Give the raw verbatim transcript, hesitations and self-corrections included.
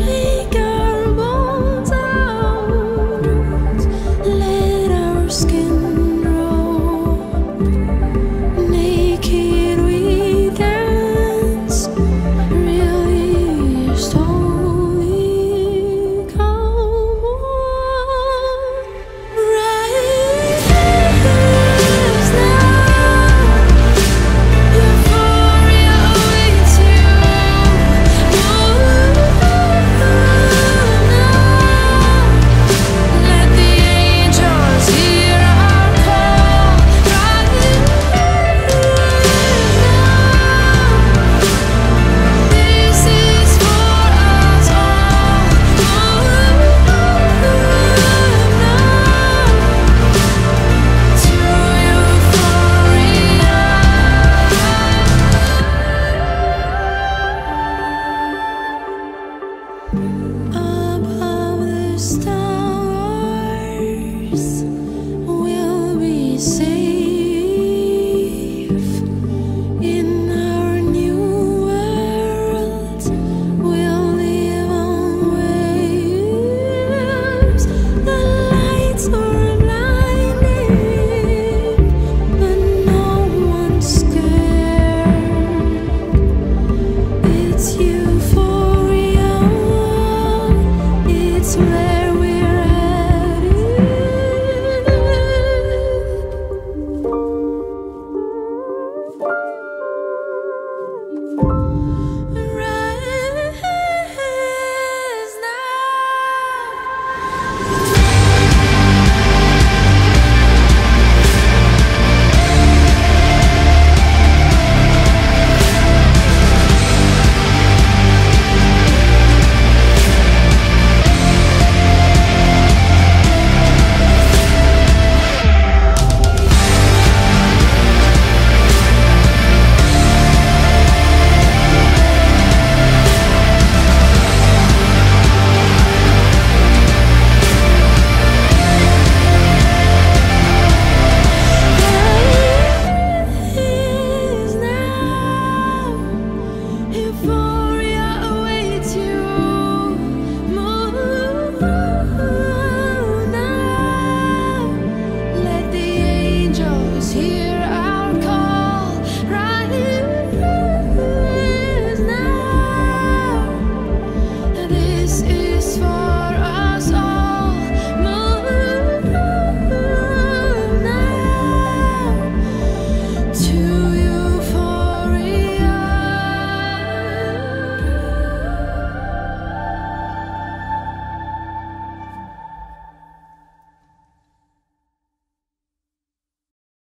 Shake our bones out, let our skin grow. Naked we dance, really slowly. Come on, rise now. Euphoria awaits you. Let the angels hear our call. Rise now. This is for us all. To euphoria. Above the stars, we'll be safe. In our new world, we'll live on waves. The lights are blinding, but no one's scared. It's euphoria. It's where we're headed. Rise now. Euphoria.